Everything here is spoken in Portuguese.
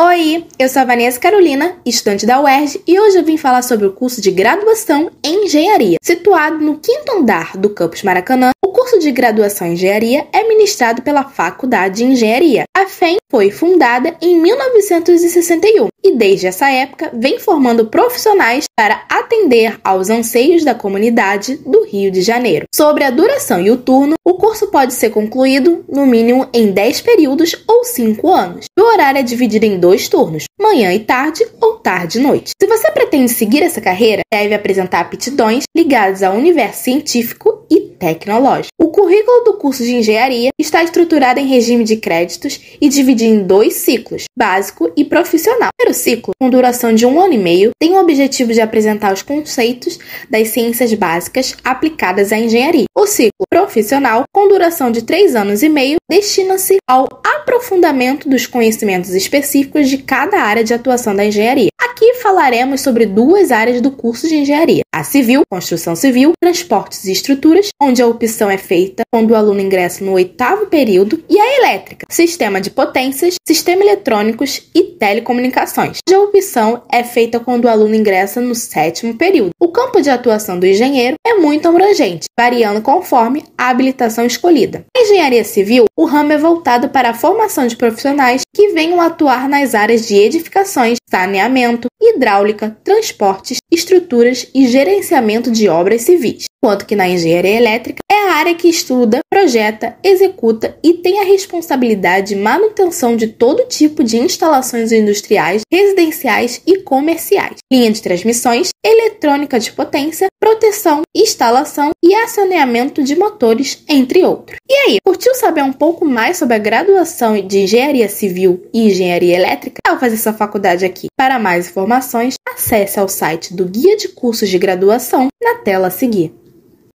Oi, eu sou a Vanessa Carolina, estudante da UERJ, e hoje eu vim falar sobre o curso de graduação em Engenharia. Situado no 5º andar do campus Maracanã, o curso de graduação em Engenharia é ministrado pela Faculdade de Engenharia. A FEM foi fundada em 1961 e desde essa época vem formando profissionais para atender aos anseios da comunidade do Rio de Janeiro. Sobre a duração e o turno, o curso pode ser concluído no mínimo em 10 períodos ou 5 anos. O horário é dividido em 2 turnos, manhã e tarde ou tarde e noite. Se você pretende seguir essa carreira, deve apresentar aptidões ligadas ao universo científico e tecnológico. O currículo do curso de engenharia está estruturado em regime de créditos e dividido em 2 ciclos, básico e profissional. O primeiro ciclo, com duração de 1 ano e meio, tem o objetivo de apresentar os conceitos das ciências básicas aplicadas à engenharia. O ciclo profissional, com duração de 3 anos e meio, destina-se ao aprofundamento dos conhecimentos específicos de cada área de atuação da engenharia. Aqui falaremos sobre 2 áreas do curso de engenharia: a civil, construção civil, transportes e estruturas, onde a opção é feita quando o aluno ingressa no 8º período, e a elétrica, sistema de potências, sistema eletrônicos e telecomunicações, onde a opção é feita quando o aluno ingressa no 7º período. O campo de atuação do engenheiro é muito abrangente, variando conforme a habilitação escolhida. Na engenharia civil, o ramo é voltado para a formação de profissionais que venham atuar nas áreas de edificações, saneamento, hidráulica, transportes, estruturas e gerenciamento de obras civis. Enquanto que na engenharia elétrica é a área que estuda, projeta, executa e tem a responsabilidade de manutenção de todo tipo de instalações industriais, residenciais e comerciais, linha de transmissões, eletrônica de potência, proteção, instalação e saneamento de motores, entre outros. E aí, curtiu saber um pouco mais sobre a graduação de Engenharia Civil e Engenharia Elétrica? Ao fazer sua faculdade aqui. Para mais informações, acesse ao site do Guia de Cursos de Graduação na tela a seguir.